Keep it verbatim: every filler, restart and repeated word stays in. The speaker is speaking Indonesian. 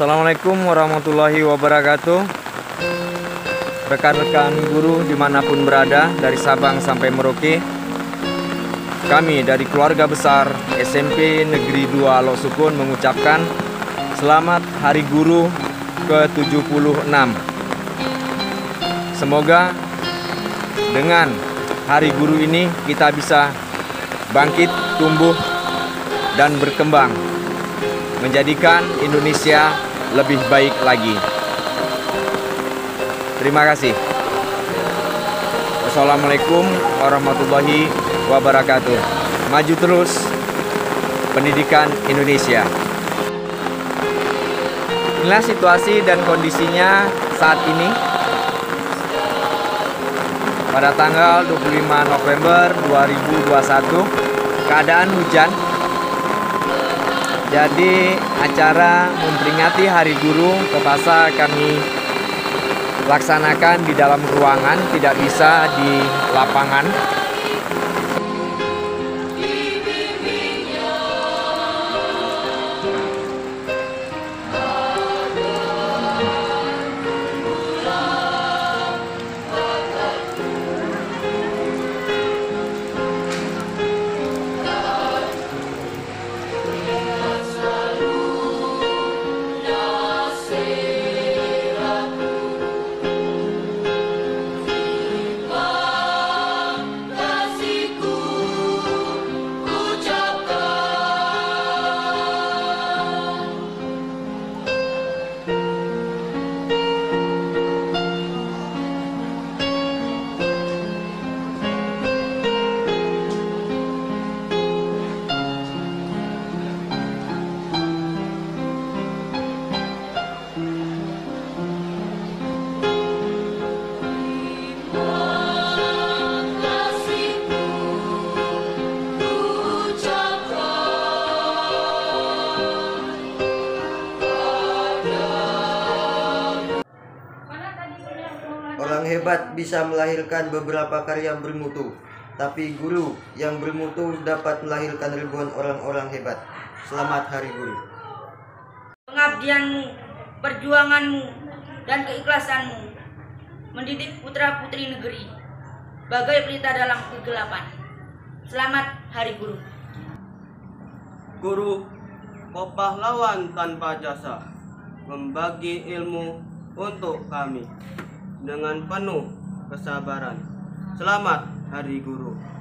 Assalamualaikum warahmatullahi wabarakatuh. Rekan-rekan guru dimanapun berada, dari Sabang sampai Merauke, kami dari keluarga besar S M P Negeri dua Lok Sukun mengucapkan selamat Hari Guru ke tujuh puluh enam. Semoga dengan Hari Guru ini kita bisa bangkit, tumbuh, dan berkembang, menjadikan Indonesia lebih baik lagi. Terima kasih. Wassalamualaikum warahmatullahi wabarakatuh. Maju terus pendidikan Indonesia. Inilah situasi dan kondisinya saat ini pada tanggal dua puluh lima November dua ribu dua puluh satu. Keadaan hujan. Jadi acara memperingati Hari Guru terpaksa kami laksanakan di dalam ruangan, tidak bisa di lapangan. Orang hebat bisa melahirkan beberapa karya bermutu, tapi guru yang bermutu dapat melahirkan ribuan orang-orang hebat. Selamat Hari Guru. Pengabdianmu, perjuanganmu, dan keikhlasanmu mendidik putra-putri negeri bagai pelita dalam kegelapan. Selamat Hari Guru. Guru, kau pahlawan tanpa jasa, membagi ilmu untuk kami dengan penuh kesabaran. Selamat Hari Guru.